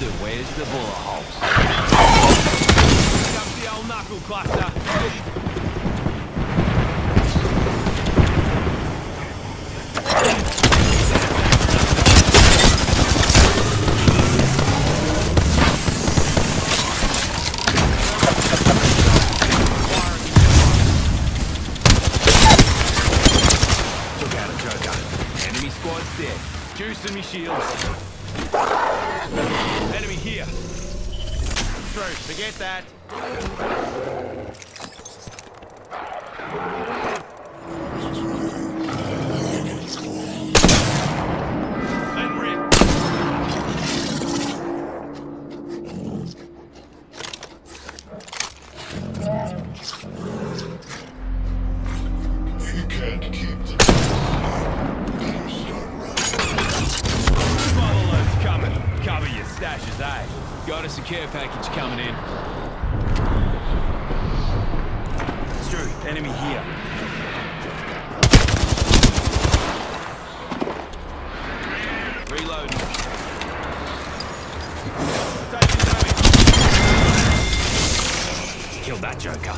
do. Where's the bullet holes? Up the old knuckle cluster. Took out a Joker. Enemy squad's dead. Juicing me shields. Enemy here. Through. Forget that. And rip. You can't keep the Follow loads coming. Cover your stashes, eh? Got a secure package coming in. Stu, enemy here. Reloading. Taking damage. Killed that Joker.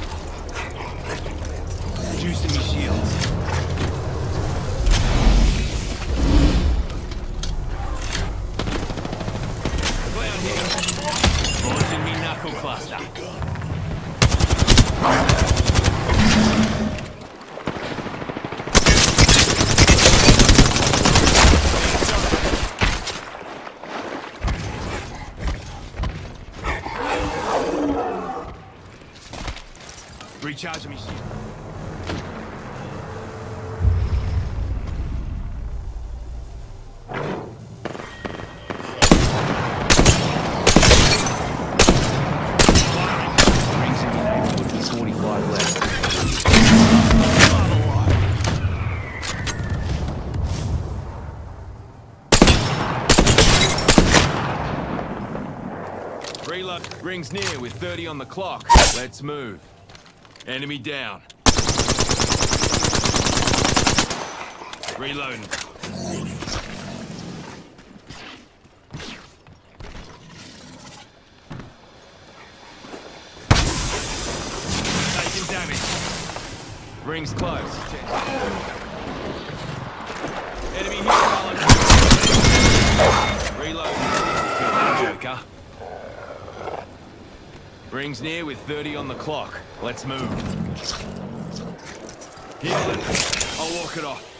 Juicing me shields. Clown here. Launching me knuckle cluster. Recharging me shield. Rings in your neighborhood with 45 left. Reload. Rings near with 30 on the clock. Let's move. Enemy down. Reloading. Taking damage. Rings close. Enemy here, Colin. Reloading. Kill that Joker. Rings near with 30 on the clock. Let's move. Heal it. I'll walk it off.